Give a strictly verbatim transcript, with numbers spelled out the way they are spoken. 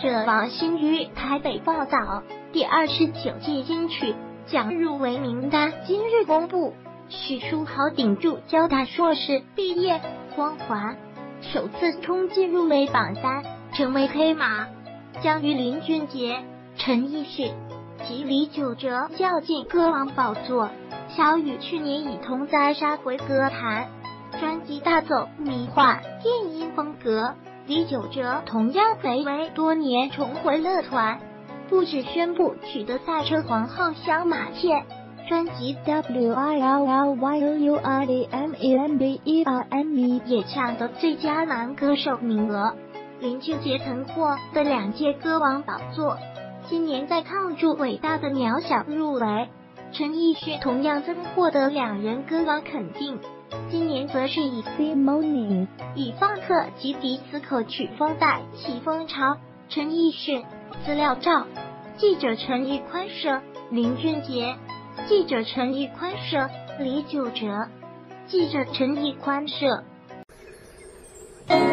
者王馨于台北报道，第二十九届金曲奖入围名单今日公布，许书豪顶住交大硕士毕业光环，首次冲进入围榜单，成为黑马，将与林俊杰、陈奕迅及李玖哲较劲歌王宝座。小雨去年以同灾杀回歌坛，专辑大走迷幻电音风格。李玖哲同样睽违多年重回乐团，不止宣布取得赛车皇后小马片，专辑 W I L L Y O U R D M E M B E R M E 也抢得最佳男歌手名额。林俊杰曾获得两届歌王宝座，今年再靠住伟大的渺小入围。陈奕迅同样曾获得两人歌王肯定，今年则是以 Simone 以放克及迪斯科曲风带起风潮。陈奕迅资料照，记者陈玉宽摄，林俊杰，记者陈玉宽摄，李玖哲，记者陈玉宽摄。